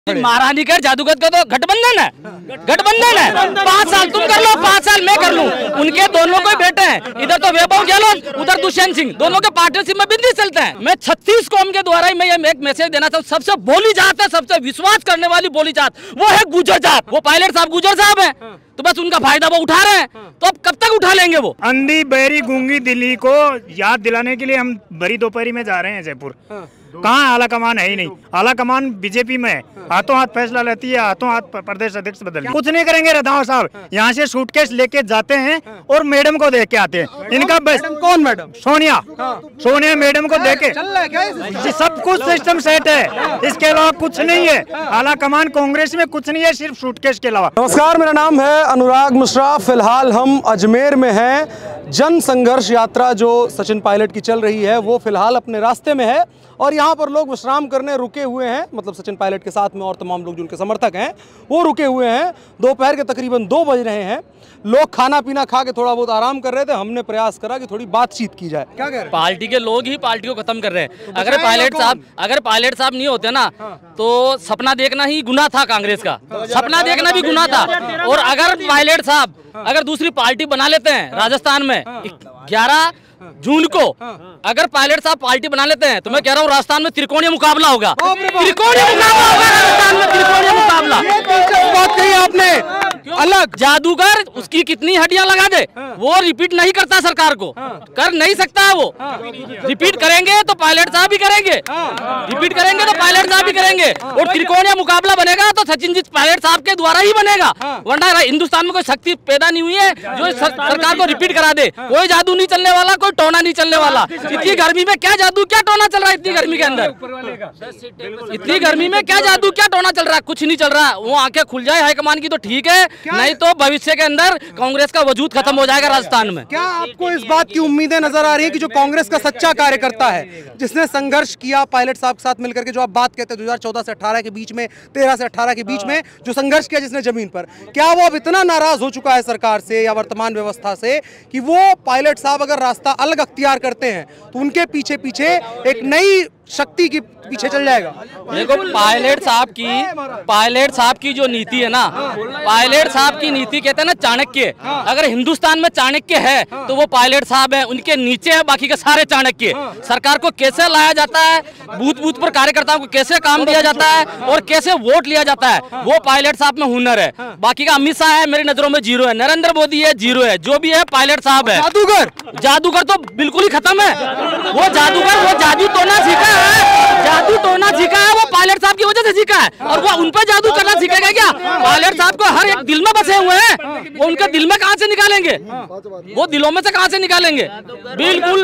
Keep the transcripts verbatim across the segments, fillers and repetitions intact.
महारानी का जादूगर का तो गठबंधन है, गठबंधन है। पाँच साल तुम कर लो, पाँच साल मैं कर लूं। उनके दोनों को बेटे हैं, इधर तो वैभव गहलोत, उधर दुष्यंत सिंह, दोनों के पार्टनरशिप में बिजनेस चलते हैं। मैं छत्तीस कौम के द्वारा ही मैं ये एक मैसेज देना चाहूँ, सबसे बोली जात है, सबसे विश्वास करने वाली बोली जात वो है गुजर जात। वो पायलट साहब गुजर साहब है, तो बस उनका फायदा वो उठा रहे हैं, तो अब कब तक उठा लेंगे वो। अंधी बहरी गूंगी दिल्ली को याद दिलाने के लिए हम भरी दोपहरी में जा रहे हैं जयपुर। कहाँ आला कमान है ही नहीं, आला कमान बीजेपी में है, हाथों हाथ फैसला लेती है, हाथों हाथ प्रदेश अध्यक्ष बदल कुछ नहीं करेंगे। रंधावा साहब यहाँ से सूटकेस लेके जाते हैं और मैडम को देख के आते हैं। इनका बस कौन मैडम? सोनिया, सोनिया मैडम को देखे सब कुछ सिस्टम सेट है, इसके अलावा कुछ नहीं है। आला कमान कांग्रेस में कुछ नहीं है, सिर्फ सूटकेस के अलावा। नमस्कार, मेरा नाम है अनुराग मिश्रा। फिलहाल हम अजमेर में हैं। जन संघर्ष यात्रा जो सचिन पायलट की चल रही है वो फिलहाल अपने रास्ते में है और यहाँ पर लोग विश्राम करने रुके हुए हैं। मतलब सचिन पायलट के साथ में और तमाम लोग जो उनके समर्थक हैं वो रुके हुए हैं। दोपहर के तकरीबन दो बज रहे हैं। लोग खाना पीना खा के थोड़ा बहुत आराम कर रहे थे। हमने प्रयास करा कि थोड़ी बातचीत की जाए। क्या कह रहे हैं? पार्टी के लोग ही पार्टी को खत्म कर रहे हैं। अगर पायलट साहब अगर पायलट साहब नहीं होते ना तो सपना देखना ही गुनाह था, कांग्रेस का सपना देखना भी गुनाह था। और अगर पायलट साहब अगर दूसरी पार्टी बना लेते हैं राजस्थान में ग्यारह जून को, अगर पायलट साहब पार्टी बना लेते हैं तो मैं कह रहा हूँ राजस्थान में त्रिकोणीय मुकाबला होगा, त्रिकोणीय मुकाबला होगा राजस्थान में, त्रिकोणीय मुकाबला। बात कही आपने अलग। जादूगर उसकी कितनी हड्डियां लगा दे वो रिपीट नहीं करता, सरकार को कर नहीं सकता है वो। रिपीट करेंगे तो पायलट साहब भी करेंगे, रिपीट करेंगे तो पायलट साहब भी करेंगे। और त्रिकोणीय मुकाबला बनेगा तो सचिन जी पायलट साहब के द्वारा ही बनेगा, वरना हिंदुस्तान में कोई शक्ति पैदा नहीं हुई है जो सरकार को रिपीट करा दे। कोई जादू नहीं चलने वाला, कोई टोना नहीं चलने वाला। इतनी गर्मी में क्या जादू क्या टोना चल रहा है? इतनी गर्मी के अंदर इतनी गर्मी में क्या जादू क्या टोना चल रहा है? कुछ नहीं चल रहा। वो आंखें खुल जाए हाईकमान की तो ठीक है, नहीं तो भविष्य के अंदर कांग्रेस का वजूद खत्म हो जाएगा राजस्थान में। क्या आपको इस बात की उम्मीदें नजर आ रही है कि जो कांग्रेस का सच्चा कार्यकर्ता है जिसने संघर्ष किया पायलट साहब के साथ मिलकर के, जो आप बात कहते हैं दो हज़ार चौदह से अठारह के बीच में, तेरह से अठारह के बीच में जो संघर्ष किया जिसने जमीन पर, क्या वो अब इतना नाराज हो चुका है सरकार से या वर्तमान व्यवस्था से कि वो पायलट साहब अगर रास्ता अलग अख्तियार करते हैं तो उनके पीछे पीछे एक नई शक्ति की पीछे चल जाएगा? देखो पायलट साहब की पायलट साहब की जो नीति है ना, पायलट साहब की नीति कहते हैं ना चाणक्य। अगर हिंदुस्तान में चाणक्य है तो वो पायलट साहब है, उनके नीचे है बाकी के सारे चाणक्य। सरकार को कैसे लाया जाता है, बूथ बूथ पर कार्यकर्ताओं को कैसे काम दिया जाता है और कैसे वोट लिया जाता है, वो पायलट साहब में हुनर है। बाकी का अमित शाह है मेरी नजरों में जीरो है, नरेंद्र मोदी है जीरो है, जो भी है पायलट साहब है। जादूगर जादूगर तो बिल्कुल ही खत्म है। वो जादूगर वो जादू टोना सीखा है, जादू टोना सीखा है वो पायलट साहब की वजह से सीखा है। और वो उन पर जादू करना सीखेगा क्या? पायलट साहब को हर एक दिल में बसे हुए हैं, वो उनके दिल में कहां से निकालेंगे? वो दिलों में से कहां से निकालेंगे? बिल्कुल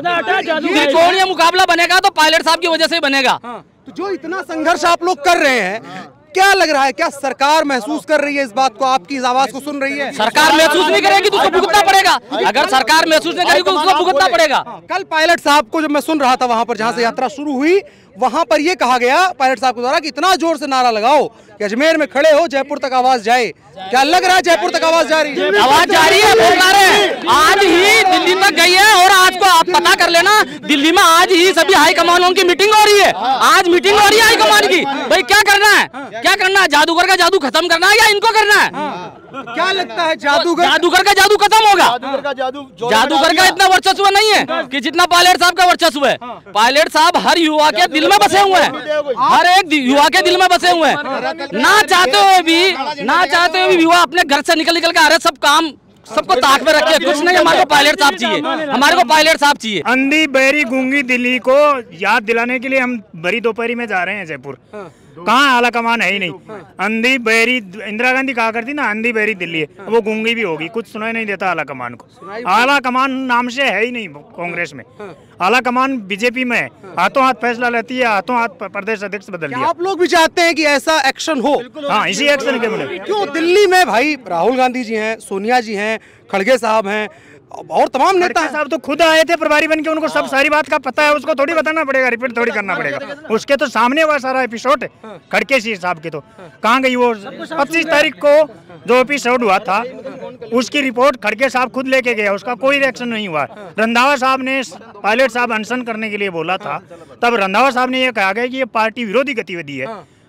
त्रिकोणीय मुकाबला बनेगा तो पायलट साहब की वजह से ही बनेगा। तो जो इतना संघर्ष आप लोग कर रहे हैं, क्या लग रहा है, क्या सरकार महसूस कर रही है इस बात को, आपकी इस आवाज को सुन रही है? सरकार महसूस नहीं करेगी तो उसको भुगतना पड़ेगा। अगर सरकार महसूस नहीं करेगी तो उसको भुगतना पड़ेगा। कल पायलट साहब को जब मैं सुन रहा था वहां पर जहां से यात्रा शुरू हुई, वहां पर यह कहा गया पायलट साहब के द्वारा कि इतना जोर से नारा लगाओ कि अजमेर में खड़े हो जयपुर तक आवाज जाए। क्या लग रहा है जयपुर तक आवाज जा रही है? आवाज जा रही है, बोल रहे हैं। आज ही दिल्ली तक गई है और आज को आप पता कर लेना दिल्ली में आज ही सभी हाई कमानों की मीटिंग हो रही है। आज मीटिंग हो रही है हाई कमान की। भाई क्या करना है, क्या करना है? जादूगर का जादू खत्म करना है या इनको करना है? क्या लगता है जादूगर जादूगर का जादू खत्म होगा? जादूगर का जादू जादूगर का इतना वर्चस्व नहीं है कि जितना पायलट साहब का वर्चस्व है। पायलट साहब हर युवा के दिल में बसे हुए हैं, हर एक युवा के दिल में बसे हुए हैं। ना चाहते हुए भी ना चाहते हुए भी युवा अपने घर से निकल निकल के आ रहे, सब काम सबको ताक में रखे। कुछ नहीं, हमारे को पायलट साहब चाहिए, हमारे को पायलट साहब चाहिए। अंधी बहरी गूंगी दिल्ली को याद दिलाने के लिए हम भरी दोपहरी में जा रहे हैं जयपुर। कहाँ आला कमान है ही नहीं। अंधी बहरी इंदिरा गांधी कहा करती ना, अंधी बहरी दिल्ली है, वो गूंगी भी होगी, कुछ सुनाई नहीं देता आला कमान को। आला कमान नाम से है ही नहीं कांग्रेस में। आला कमान बीजेपी में है, हाथों हाथ फैसला लेती है, हाथों हाथ प्रदेश अध्यक्ष बदल दिया। आप लोग भी चाहते हैं कि ऐसा एक्शन हो? हाँ, इसी एक्शन के बने। क्यों दिल्ली में भाई राहुल गांधी जी हैं, सोनिया जी हैं, खड़गे साहब हैं और तमाम नेता साहब तो खुद आए थे प्रभारी बन के, उनको सब सारी बात का पता है, उसको थोड़ी बताना पड़ेगा, रिपीट थोड़ी करना पड़ेगा। उसके तो सामने हुआ सारा एपिसोड है। खड़के सिंह साहब के तो कहाँ गई वो? पच्चीस तारीख को जो एपिसोड हुआ था उसकी रिपोर्ट खड़के साहब खुद लेके गया, उसका कोई रिएक्शन नहीं हुआ। रंधावा साहब ने पायलट साहब अनशन करने के लिए बोला था, तब रंधावा साहब ने यह कहा गया कि ये पार्टी विरोधी गतिविधि है।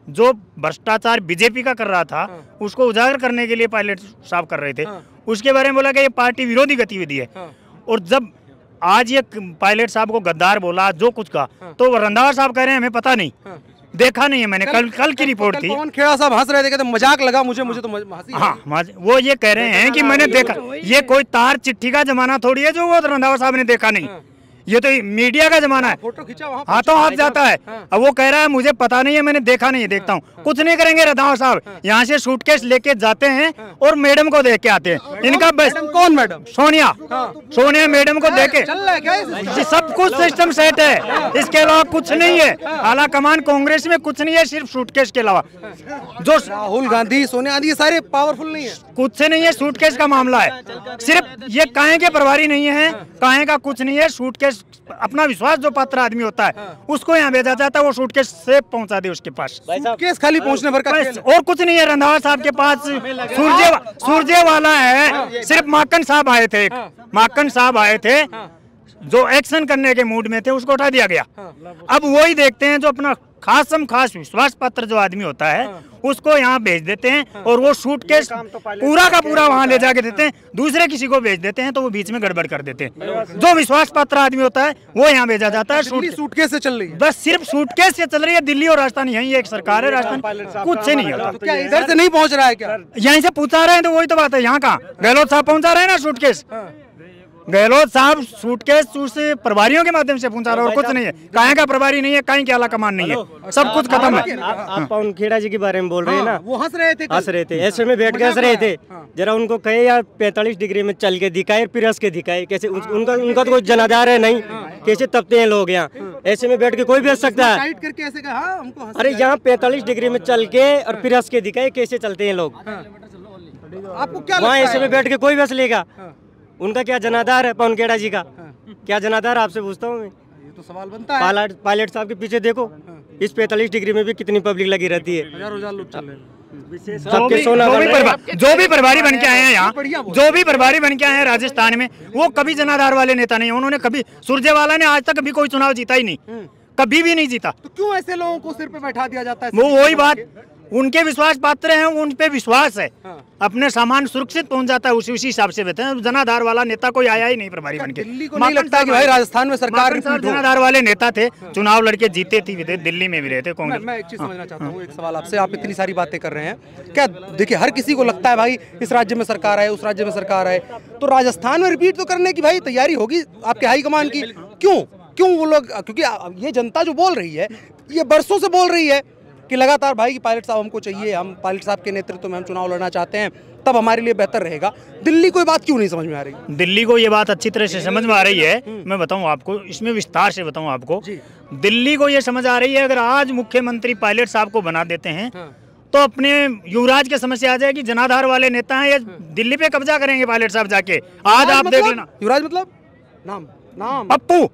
जो भ्रष्टाचार बीजेपी का कर रहा था उसको उजागर करने के लिए पायलट साहब कर रहे थे। उसके बारे में बोला कि ये पार्टी विरोधी गतिविधि है। और जब आज ये पायलट साहब को गद्दार बोला, जो कुछ कहा, तो वो रंधावा साहब कह रहे हैं हमें पता नहीं, देखा नहीं है मैंने। कल कल की रिपोर्ट थी। पवन खेड़ा साहब हंस रहे थे, कहते मजाक लगा मुझे मुझे तो हंसी। हाँ, वो ये कह रहे हैं कि मैंने देखा। ये कोई तार चिट्ठी का जमाना थोड़ी है जो वो रंधावा साहब ने देखा नहीं, ये तो मीडिया का जमाना है। फोटो खींचा वहाँ हाथों हाथ जाता है। अब वो कह रहा है मुझे पता नहीं है, मैंने देखा नहीं है, देखता हूँ। कुछ नहीं करेंगे रंधावा साहब, यहाँ से सूटकेस लेके जाते हैं और मैडम को देख के आते हैं। इनका बस कौन मैडम? सोनिया सोनिया मैडम को देख के चल रहा है क्या? सब कुछ सिस्टम सेट है, इसके अलावा कुछ नहीं है। आला कमान कांग्रेस में कुछ नहीं है, सिर्फ सूटकेस के अलावा। जो राहुल गांधी, सोनिया गांधी, ये सारे पावरफुल नहीं है, कुछ से नहीं है, सूटकेस का मामला है। सिर्फ ये काहे के प्रभारी नहीं है, काहे का कुछ नहीं है। सूटकेस अपना विश्वास जो पात्र आदमी होता है उसको यहाँ भेजा जाता है, वो सूटकेस से पहुंचा दे उसके पास। केस खाली पहुंचने भर का खेल। और कुछ नहीं है। रंधावा साहब के पास सूर्य सूर्य वाला है। सिर्फ माकन साहब आए थे, माकन साहब आए थे जो एक्शन करने के मूड में थे, उसको उठा दिया गया। अब वही देखते हैं जो अपना खासम खास विश्वास पात्र जो आदमी होता है उसको यहाँ भेज देते हैं और वो सूटकेस पूरा का पूरा वहाँ ले जाके देते हैं, दूसरे किसी को भेज देते हैं तो वो बीच में गड़बड़ कर देते हैं। जो विश्वास पात्र आदमी होता है वो यहाँ भेजा जाता है। सूटकेस से चल रही है, बस सिर्फ सूटकेस से चल रही है। दिल्ली और राजस्थान यही एक सरकार है, राजस्थान कुछ से नहीं होता। तो क्या इधर से नहीं पहुंच रहा है क्या? यहीं से पूछा रहे हैं तो वही तो बात है। यहाँ का गहलोत साहब पहुंचा रहे हैं ना सूटकेस, गहलोत साहब सूटकेस उस प्रभारियों के माध्यम से पहुंचा रहे और कुछ नहीं है। काहे का प्रभारी नहीं है, काहे की आला कमान नहीं है, सब कुछ खत्म है। आप पवन खेड़ा जी के बारे में बोल रहे हैं ना, वो हंस रहे थे, हंस रहे थे, ऐसे में बैठ के हंस रहे थे। जरा उनको कहे यार पैंतालीस डिग्री में चल के दिखाए, फिर हंस के दिखाए। कैसे उनका उनका तो कोई जनाधार है नहीं, कैसे तपते हैं लोग यहाँ। ऐसे में बैठ के कोई भी हंस सकता है। अरे यहाँ पैंतालीस डिग्री में चल के और फिर हंस के दिखाए, कैसे चलते हैं लोग। आपको क्या वहाँ ऐसे में बैठ के कोई भी हंस लेगा। उनका क्या जनाधार है पवन खेड़ा जी का, क्या जनाधार आपसे पूछता हूँ मैं। ये तो सवाल बनता है। पायलट पायलट साहब के पीछे देखो, इस पैंतालीस डिग्री में भी कितनी पब्लिक लगी रहती है। हजारों हजार लोग चल रहे हैं। सबके जो सोना भी बन रहा है। प्रभा- जो भी प्रभारी बन के आए हैं यहाँ, जो भी प्रभारी बन के आए हैं राजस्थान में, वो कभी जनाधार वाले नेता नहीं है। उन्होंने कभी, सुरजेवाला ने आज तक कभी कोई चुनाव जीता ही नहीं, कभी भी नहीं जीता। तो क्यों ऐसे लोगों को सिर पे बैठा दिया जाता है? वो वही बात, उनके विश्वास पात्र हैं, उन पे विश्वास है, अपने सामान सुरक्षित पहुंच जाता है, उसी उसी हिसाब से बेहतर है। जनाधार वाला नेता कोई आया ही नहीं प्रभारी बन के। दिल्ली को नहीं लगता कि भाई राजस्थान में सरकार रिपीट हो? जनाधार वाले नेता थे, चुनाव लड़के जीते थे, दिल्ली में भी रहे थे मैं, कांग्रेस। मैं एक चीज समझना चाहता हूँ, एक सवाल आपसे। आप इतनी सारी बातें कर रहे हैं, क्या देखिए हर किसी को लगता है भाई इस राज्य में सरकार है, उस राज्य में सरकार है, तो राजस्थान में रिपीट तो करने की भाई तैयारी होगी आपके हाईकमान की। क्यों क्यों वो लोग, क्योंकि ये जनता जो बोल रही है, ये बरसों से बोल रही है कि लगातार भाई पायलट साहब हमको चाहिए, हम पायलट साहब के नेतृत्व में हम चुनाव लड़ना चाहते हैं, तब हमारे लिए बेहतर रहेगा। दिल्ली को ये बात क्यों नहीं समझ में आ रही? दिल्ली को ये बात अच्छी तरह से समझ में आ रही है। मैं बताऊं आपको, इसमें विस्तार से बताऊं आपको। दिल्ली को ये समझ आ रही है, अगर आज मुख्यमंत्री पायलट साहब को बना देते हैं तो अपने युवराज की समस्या आ जाएगी। जनाधार वाले नेता हैं, ये दिल्ली पे कब्जा करेंगे पायलट साहब जाके। आज आप देख लेना, युवराज मतलब नाम नाम पप्पू,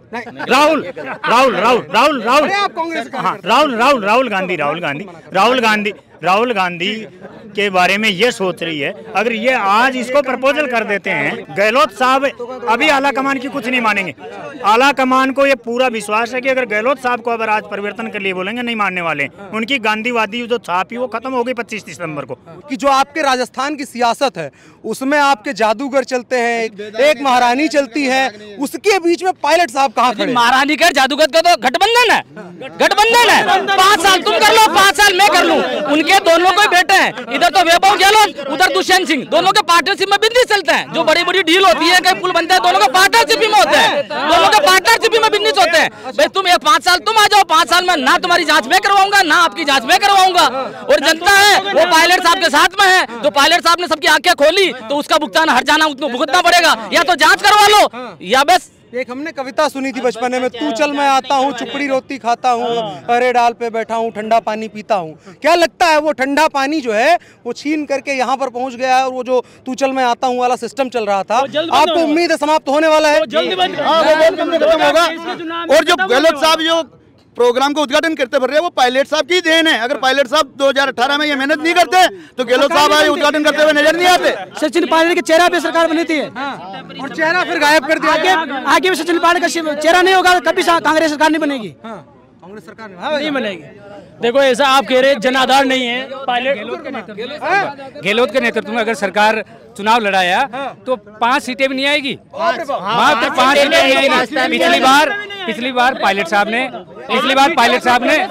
राहुल राहुल राहुल राहुल राहुल आप कांग्रेस का हाँ राहुल राहुल राहुल गांधी राहुल गांधी राहुल गांधी राहुल गांधी के बारे में ये सोच रही है। अगर ये आज इसको प्रपोजल कर देते हैं, गहलोत साहब अभी आला कमान की कुछ नहीं मानेंगे। आला कमान को ये पूरा विश्वास है कि अगर गहलोत साहब को अगर आज परिवर्तन के लिए बोलेंगे, नहीं मानने वाले। उनकी गांधीवादी जो छाप वो खत्म हो गई पच्चीस दिसंबर को। कि जो आपके राजस्थान की सियासत है उसमें आपके जादूगर चलते हैं, एक महारानी चलती है, उसके बीच में पायलट साहब कहाँ खड़े? महारानी का जादूगर का तो गठबंधन है, गठबंधन है। पाँच साल तुम कर लो, पाँच साल मैं कर लूं। उनके दोनों को बेटे हैं, इधर तो वैभव गहलोत, उधर दुष्यंत सिंह, दोनों के पार्टनरशिप में बिजनेस चलते हैं। जो बड़ी बड़ी डील होती है, कहीं पुल बनता है, दोनों के पार्टनरशिप में होते हैं, दोनों के पार्टनरशिप में बिजनेस होते हैं। भाई तुम ये पाँच साल तुम आ जाओ, पाँच साल में ना तुम्हारी जांच में करवाऊंगा, ना आपकी जांच में करवाऊंगा। और जनता है वो पायलट साहब के साथ में है। जो पायलट साहब ने सबकी आंखें खोली तो उसका भुगतान हर जाना भुगतना पड़ेगा। या तो जांच करवा लो या बस। एक हमने कविता सुनी थी बचपन में, तू चल मैं आता हूँ, चुपड़ी रोटी खाता हूँ, हरे डाल पे बैठा हूँ, ठंडा पानी पीता हूँ। क्या लगता है वो ठंडा पानी जो है वो छीन करके यहाँ पर पहुँच गया है, और वो जो तू चल मैं आता हूँ वाला सिस्टम चल रहा था, आपको उम्मीद है समाप्त होने वाला है? और जो गहलोत साहब जो प्रोग्राम को उद्घाटन करते फिर रहे हैं, वो पायलट साहब की देन है। अगर पायलट साहब दो हज़ार अठारह में ये मेहनत नहीं करते तो गहलोत साहब आज उद्घाटन करते हुए नजर नहीं आते। सचिन पायलट के चेहरा पे सरकार बनी थी, और चेहरा फिर गायब कर दिया। आगे आगे भी सचिन पायलट का चेहरा नहीं होगा, कभी कांग्रेस सरकार नहीं बनेगी। कांग्रेस सरकार नहीं बनेगी। देखो ऐसा आप कह रहे हैं जन आधार नहीं है पायलट। गहलोत के नेतृत्व में अगर सरकार चुनाव लड़ाया तो पांच सीटें भी नहीं आएगी, मात्र पांच सीटें नहीं आएगी। पिछली बार पिछली बार पायलट साहब ने पिछली बार पायलट साहब ने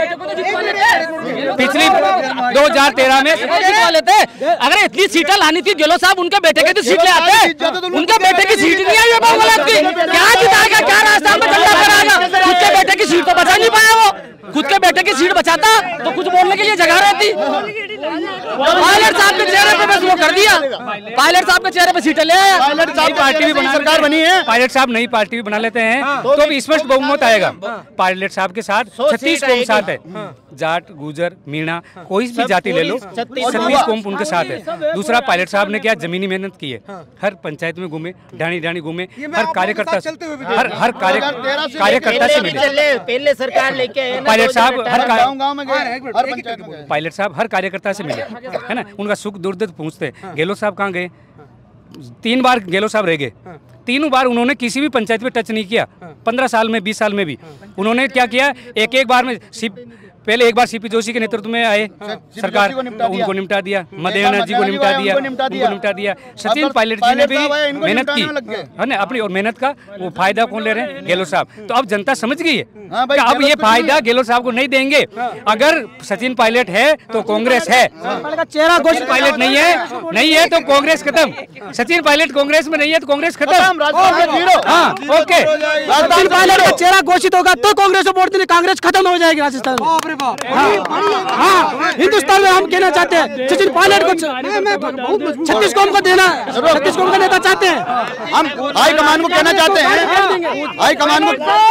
पिछली दो हजार तेरह में लेते। अगर इतनी सीटें लानी थी गहलोत साहब उनके बेटे की तो सीट ले आते। उनके बेटे की सीट नहीं आई है बाबूलाल की, क्या जिताएगा, क्या रास्ता में झंडा फहराएगा। खुद के बेटे की सीट तो बचा नहीं पाया वो। खुद के बेटे की सीट बचाता तो कुछ बोलने के लिए जगह रहती। पायलट साहब के चेहरे पे बस वो कर दिया। पायलट साहब के चेहरे पे सीटें ले आया। पायलट साहब पार्टी भी बना, सरकार बनी है। पायलट साहब नई पार्टी भी बना लेते हैं तो भी स्पष्ट बहुमत आएगा। पायलट साहब के साथ छत्तीस कौम साथ है, जाट, गुजर, मीणा, कोई भी जाति ले लो, छत्तीस कौम उनके साथ है। दूसरा, पायलट साहब ने क्या जमीनी मेहनत की है, हर पंचायत में घूमे, ढाणी ढाणी घूमे, हर कार्यकर्ता हर हर कार्यकर्ता से मिले। पहले सरकार लेके आए पायलट साहब हर गाँव में गए, हर पंचायत में गए। पायलट साहब हर कार्यकर्ता से मिले, है ना, उनका सुख दुर्द पूछते। गहलोत साहब कहाँ गए? तीन बार गहलोत साहब रह गए, तीनों बार उन्होंने किसी भी पंचायत में टच नहीं किया। पंद्रह साल में, बीस साल में भी उन्होंने क्या किया, एक एक बार में सिर्फ पहले एक बार सीपी जोशी के नेतृत्व में आए सरकार, उनको निपटा दिया, मदेना जी को निपटा दिया, उनको निपटा दिया। सचिन पायलट जी ने भी मेहनत की है ना अपनी, और मेहनत का वो फायदा कौन ले रहे हैं? गहलोत साहब। तो अब जनता समझ गई है कि अब ये फायदा गहलोत साहब को नहीं देंगे। अगर सचिन पायलट है तो कांग्रेस है, चेहरा सचिन पायलट नहीं है नहीं है तो कांग्रेस खत्म। सचिन पायलट कांग्रेस में नहीं है तो कांग्रेस खत्म। हाँ, ओके। सचिन पायलट का चेहरा घोषित होगा तो कांग्रेस को वोट देने, कांग्रेस खत्म हो जाएगी राजस्थान में। हाँ, हिंदुस्तान में हम कहना चाहते हैं सचिन पायलट को छत्तीस कौम को देना, छत्तीस कौम का नेता चाहते हैं। हम हाई कमान को कहना चाहते हैं, हाई कमान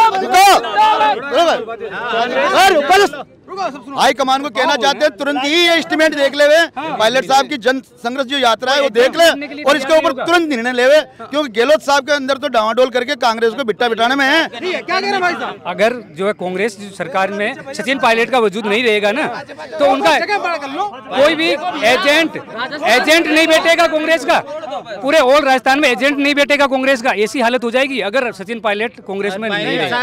को हाई कमान को कहना चाहते हैं तुरंत ही ये एस्टिमेट देख ले वे, पायलट साहब की जन संघर्ष जो यात्रा है वो देख ले और इसके ऊपर तुरंत निर्णय ले वे, क्योंकि गहलोत साहब के अंदर तो डावाडोल करके कांग्रेस को बिट्टा बिठाने में है। क्या कह रहे भाई साहब? अगर जो है कांग्रेस सरकार में सचिन पायलट का वजूद नहीं रहेगा ना तो उनका कोई भी एजेंट एजेंट नहीं बैठेगा कांग्रेस का, पूरे ऑल राजस्थान में एजेंट नहीं बैठेगा कांग्रेस का। ऐसी हालत हो जाएगी अगर सचिन पायलट कांग्रेस में नहीं रहेगा।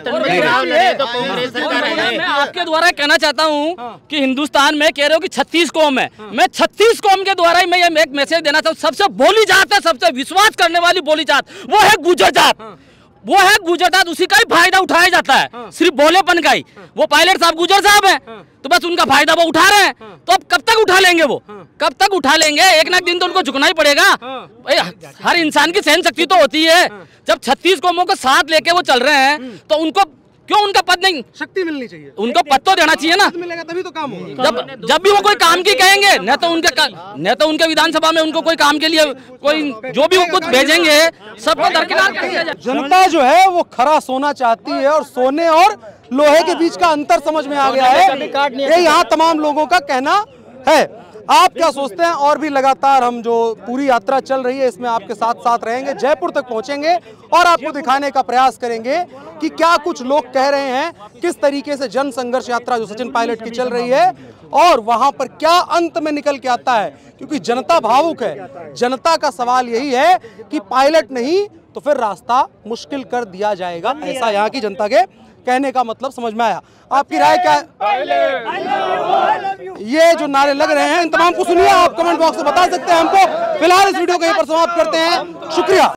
आपके द्वारा कहना चाहता हूं कि हिंदुस्तान में कह रहे हो कि छत्तीस कौम है, मैं छत्तीस कौम के द्वारा ही मैं ये एक मैसेज देना चाहता हूं। सबसे बोली जात है, सबसे विश्वास करने वाली बोली जात वो है गुर्जर जात। वो है गुर्जर जात, उसी का ही फायदा उठाया जाता है, सिर्फ भोलेपन का ही। वो पायलट साहब गुर्जर साहब है तो बस उनका फायदा वो उठा रहे हैं। तो अब कब तक उठा लेंगे, वो कब तक उठा लेंगे? एक ना एक दिन तो उनको झुकना ही पड़ेगा। हर इंसान की सहन शक्ति तो होती है। जब छत्तीस कौमों को साथ लेके वो चल रहे हैं तो उनको क्यों उनका पद नहीं, शक्ति मिलनी चाहिए, उनको पद तो देना चाहिए ना। मिलेगा तभी तो काम होगा। जब जब भी वो कोई काम की कहेंगे, न तो उनके न तो उनके विधानसभा में उनको कोई काम के लिए कोई जो भी वो कुछ भेजेंगे सबको दरकिनार कर दिया जाए। जनता जो है वो खरा सोना चाहती है और सोने और लोहे के बीच का अंतर समझ में आ गया है, ये यहाँ तमाम लोगों का कहना है। आप क्या सोचते हैं? और भी लगातार हम जो पूरी यात्रा चल रही है इसमें आपके साथ साथ रहेंगे, जयपुर तक पहुंचेंगे और आपको दिखाने का प्रयास करेंगे कि क्या कुछ लोग कह रहे हैं, किस तरीके से जन संघर्ष यात्रा जो सचिन पायलट की चल रही है और वहां पर क्या अंत में निकल के आता है। क्योंकि जनता भावुक है, जनता का सवाल यही है कि पायलट नहीं तो फिर रास्ता मुश्किल कर दिया जाएगा, ऐसा यहाँ की जनता के कहने का मतलब समझ में आया। आपकी राय क्या है? ये जो नारे लग रहे हैं इन तमाम को सुनिए, आप कमेंट बॉक्स में बता सकते हैं हमको। फिलहाल इस वीडियो को यहीं पर समाप्त करते हैं, शुक्रिया।